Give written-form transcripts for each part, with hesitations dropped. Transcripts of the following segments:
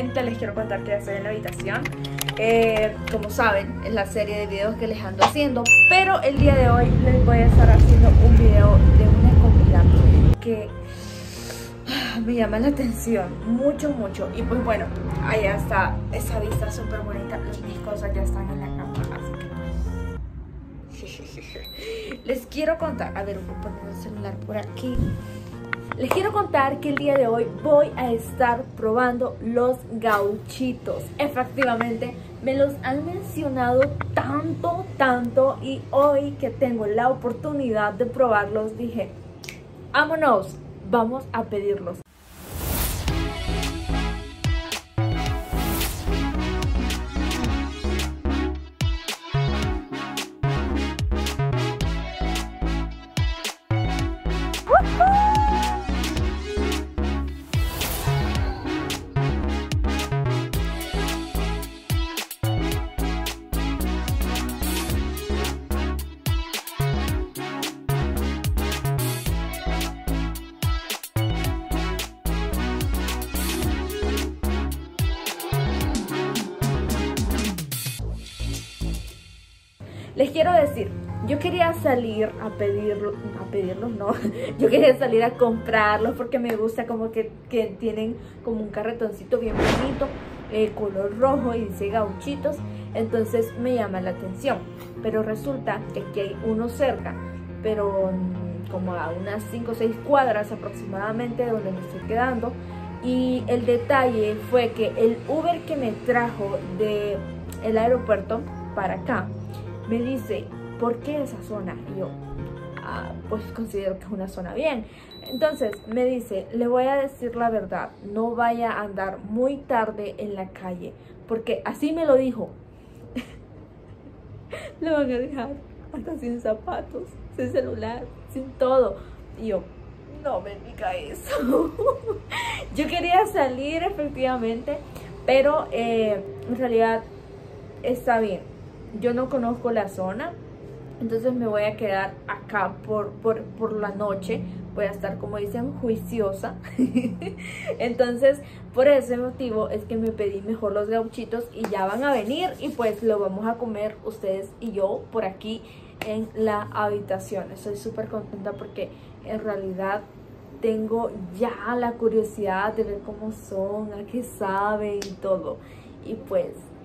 gente, les quiero contar que ya estoy en la habitación. Como saben, es la serie de videos que les ando haciendo, pero el día de hoy les voy a estar haciendo un video de una comida que me llama la atención mucho. Y pues bueno, allá está esa vista súper bonita. Mis cosas ya están en la cama, así que les quiero contar. A ver, voy a poner el celular por aquí. Les quiero contar que el día de hoy voy a estar probando los gauchitos. Efectivamente, me los han mencionado tanto, y hoy que tengo la oportunidad de probarlos, dije, vámonos, vamos a pedirlos. Les quiero decir, yo quería salir a pedirlos, no, yo quería salir a comprarlos porque me gusta como que tienen como un carretoncito bien bonito, color rojo y dice gauchitos, entonces me llama la atención. Pero resulta que aquí hay uno cerca, pero como a unas 5 o 6 cuadras aproximadamente de donde me estoy quedando. Y el detalle fue que el Uber que me trajo del aeropuerto para acá, me dice, ¿por qué esa zona? Y yo, pues considero que es una zona bien. Entonces me dice, le voy a decir la verdad, no vaya a andar muy tarde en la calle, porque así me lo dijo. Lo van a dejar hasta sin zapatos, sin celular, sin todo. Y yo, no me diga eso. Yo quería salir efectivamente, pero en realidad está bien. Yo no conozco la zona, entonces me voy a quedar acá por la noche. Voy a estar, como dicen, juiciosa. Entonces, por ese motivo es que me pedí mejor los gauchitos y ya van a venir. Y pues lo vamos a comer ustedes y yo por aquí en la habitación. Estoy súper contenta porque en realidad tengo ya la curiosidad de ver cómo son, a qué saben y todo. Y pues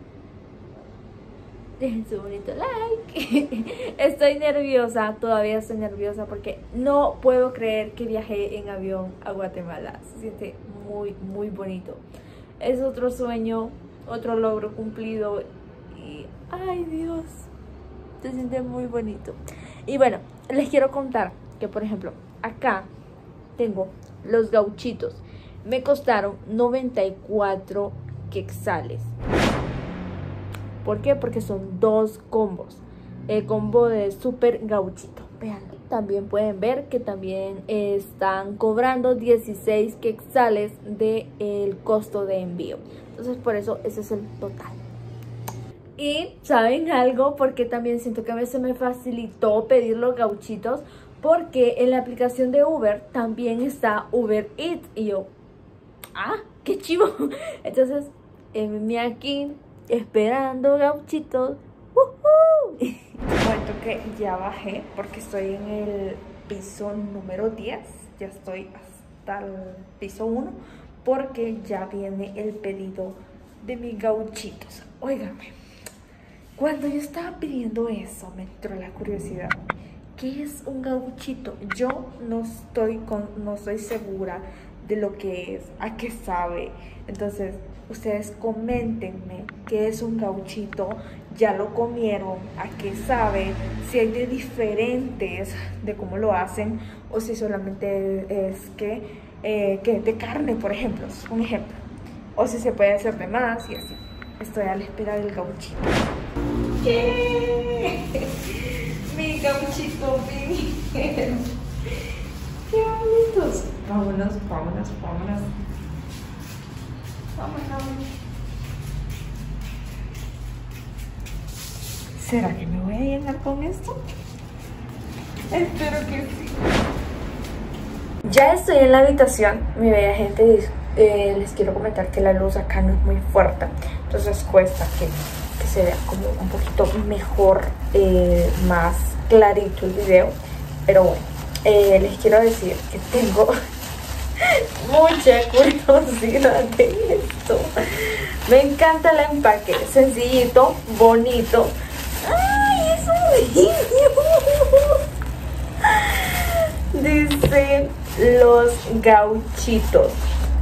dejen su bonito like. Estoy nerviosa, todavía estoy nerviosa porque no puedo creer que viajé en avión a Guatemala. Se siente muy bonito. Es otro sueño, otro logro cumplido y ay Dios, se siente muy bonito. Y bueno, les quiero contar que por ejemplo acá tengo los gauchitos. Me costaron 94 quetzales. ¿Por qué? Porque son 2 combos. El combo de super gauchito. Vean. También pueden ver que también están cobrando 16 quetzales del costo de envío. Entonces por eso ese es el total. Y ¿saben algo? Porque también siento que a veces me facilitó pedir los gauchitos. Porque en la aplicación de Uber también está Uber Eats. Y yo, qué chivo. Entonces me aquí esperando gauchitos. Cuento que ya bajé porque estoy en el piso número 10. Ya estoy hasta el piso 1 porque ya viene el pedido de mis gauchitos. Óigame, cuando yo estaba pidiendo eso me entró la curiosidad. ¿Qué es un gauchito? Yo no estoy segura de lo que es, a qué sabe. Entonces, ustedes coméntenme qué es un gauchito, ya lo comieron, a qué sabe, si hay de diferentes de cómo lo hacen o si solamente es que de carne, por ejemplo, es un ejemplo. O si se puede hacer de más y así. Estoy a la espera del gauchito. ¿Qué? Mi gauchito vinieron. Qué bonitos. Vámonos. ¿Será que me voy a llenar con esto? Espero que sí. Ya estoy en la habitación, mi bella gente, les quiero comentar que la luz acá no es muy fuerte, entonces cuesta que se vea como un poquito mejor, más clarito el video. Pero bueno, les quiero decir que tengo mucha curiosidad de esto. Me encanta el empaque, sencillito, bonito. ¡Ay, es un niño! Dice Los Gauchitos.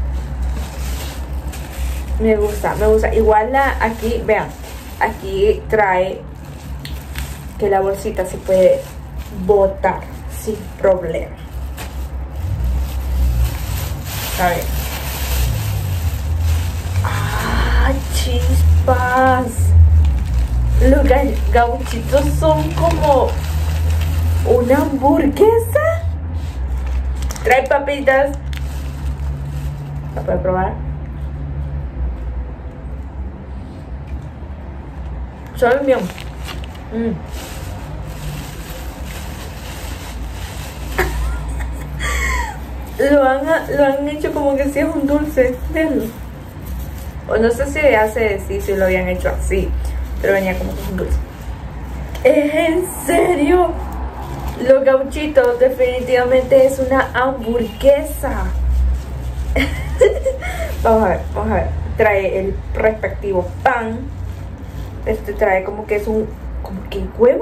Me gusta, me gusta. Igual aquí, vean, aquí trae que la bolsita se puede botar sin problema. A ver. ¡Ah, chispas! Los gauchitos son como una hamburguesa. Trae papitas. ¿La puede probar? Sabe bien. Lo han hecho como que si es un dulce. O no sé si hace decir si lo habían hecho así, pero venía como que es un dulce. ¿Es en serio? Los Gauchitos definitivamente es una hamburguesa. Vamos a ver, vamos a ver. Trae el respectivo pan. Este trae como que es un, como que huevo.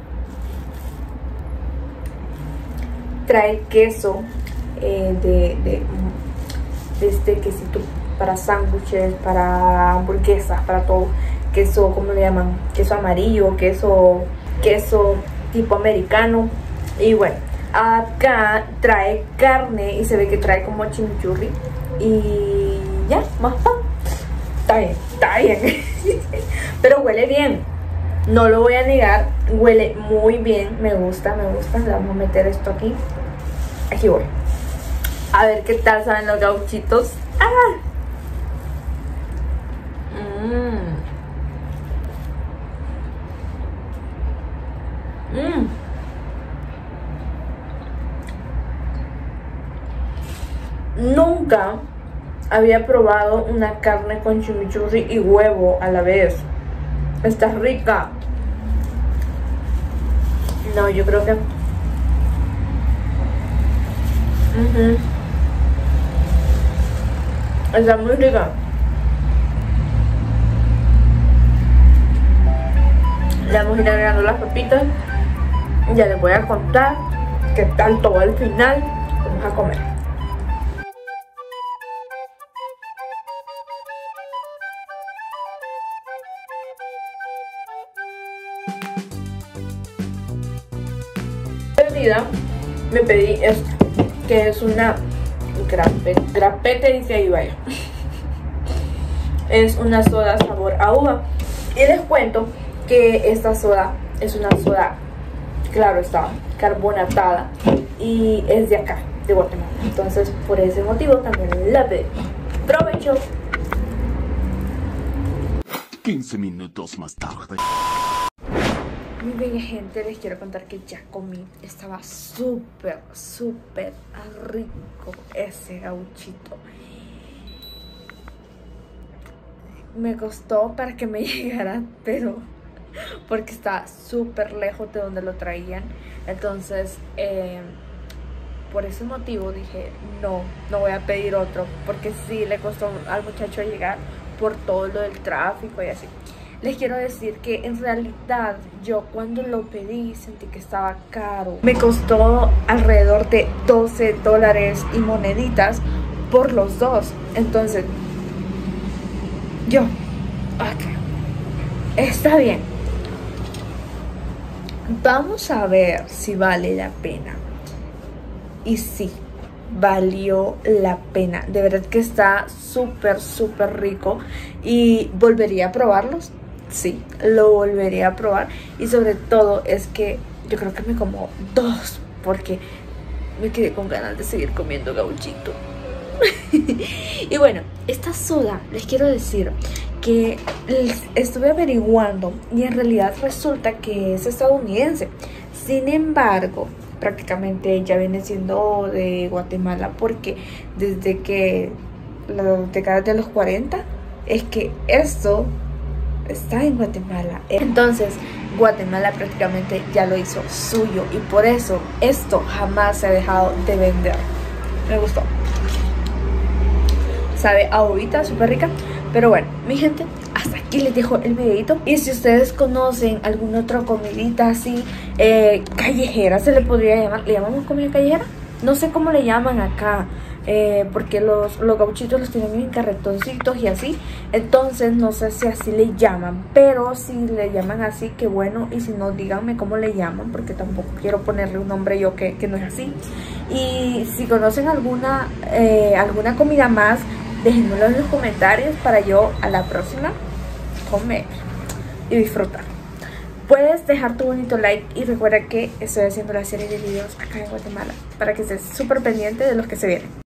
Trae queso, de este quesito para sándwiches, para hamburguesas, para todo. Queso, ¿cómo le llaman? Queso amarillo, queso tipo americano. Y bueno, acá trae carne y se ve que trae como chimichurri. Y ya, más pan. Está bien, está bien. Pero huele bien, no lo voy a negar, huele muy bien, me gusta, me gusta. Le vamos a meter esto aquí. Aquí voy. A ver qué tal saben los gauchitos. ¡Ah! Nunca había probado una carne con chimichurri y huevo a la vez. Está rica. No, yo creo que está muy rica. Le vamos a ir agregando las papitas. Ya les voy a contar qué tal todo al final. Vamos a comer. Me pedí esto, que es una grapete, dice ahí, vaya. Es una soda sabor a uva. Y les cuento que esta soda es una soda, claro está, carbonatada, y es de acá, de Guatemala. Entonces por ese motivo también la pedí. ¡Provecho! 15 minutos más tarde. Muy bien, gente, les quiero contar que ya comí. Estaba súper rico ese gauchito. Me costó para que me llegara, pero porque está súper lejos de donde lo traían. Entonces, por ese motivo dije, no voy a pedir otro, porque sí le costó al muchacho llegar por todo lo del tráfico y así. Les quiero decir que en realidad yo cuando lo pedí sentí que estaba caro. Me costó alrededor de $12 y moneditas por los dos. Entonces, ok, está bien. Vamos a ver si vale la pena. Y sí, valió la pena. De verdad que está súper rico. Y volvería a probarlos. Sí, lo volvería a probar. Y sobre todo es que yo creo que me como dos, porque me quedé con ganas de seguir comiendo gauchito. Y bueno, esta soda, les quiero decir que estuve averiguando y en realidad resulta que es estadounidense. Sin embargo, prácticamente ya viene siendo de Guatemala, porque desde que las décadas de los 40, es que esto está en Guatemala. Entonces Guatemala prácticamente ya lo hizo suyo y por eso esto jamás se ha dejado de vender. Me gustó. Sabe a uvita, súper rica. Pero bueno, mi gente, hasta aquí les dejo el videito. Y si ustedes conocen alguna otra comidita así callejera, se le podría llamar. ¿Le llamamos comida callejera? No sé cómo le llaman acá, porque los gauchitos los tienen en carretoncitos y así. Entonces no sé si así le llaman, pero si le llaman así, qué bueno. Y si no, díganme cómo le llaman, porque tampoco quiero ponerle un nombre yo que no es así. Y si conocen alguna comida más, déjenmelo en los comentarios para yo a la próxima comer y disfrutar. Puedes dejar tu bonito like y recuerda que estoy haciendo la serie de videos acá en Guatemala para que estés súper pendiente de los que se vienen.